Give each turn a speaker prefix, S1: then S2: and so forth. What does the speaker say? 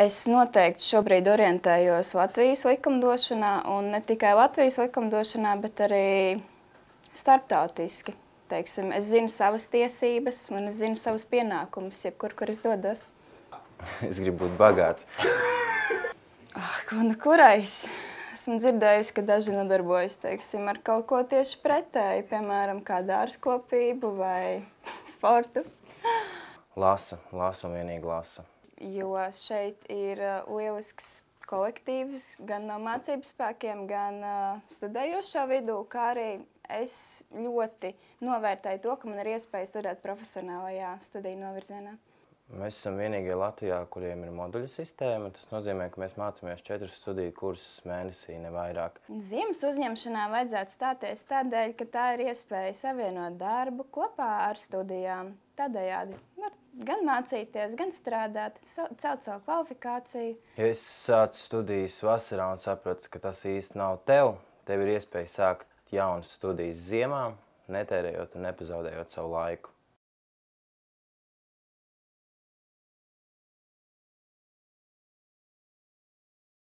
S1: Es noteikti šobrīd orientējos Latvijas likumdošanā, un ne tikai Latvijas likumdošanā, bet arī starptautiski. Teiksim, es zinu savas tiesības, un es zinu savus pienākumus, jebkur, kur es dodos.
S2: Es gribu būt bagāts.
S1: Nu kurais? Esmu dzirdējusi, ka daži nodarbojas, teiksim, ar kaut ko tieši pretēju, piemēram, kā dārzkopību vai sportu.
S2: Lasa un vienīgi lasa.
S1: Jo šeit ir lielisks kolektīvs gan no mācību spēkiem, gan studējošā vidū, kā arī es ļoti novērtēju to, ka man ir iespēja studēt profesionālajā studiju novirzienā.
S2: Mēs esam vienīgie Latvijā, kuriem ir moduļu sistēma. Tas nozīmē, ka mēs mācāmies 4 studiju kursus mēnesī, ne vairāk.
S1: Ziemas uzņemšanā vajadzētu stāties tādēļ, ka tā ir iespēja savienot darbu kopā ar studijām. Tādējādi var gan mācīties, gan strādāt, celt savu kvalifikāciju.
S2: Ja es sācu studijas vasarā un sapratu, ka tas īsti nav tev ir iespēja sākt jaunas studijas ziemā, netērējot un nepazaudējot savu laiku.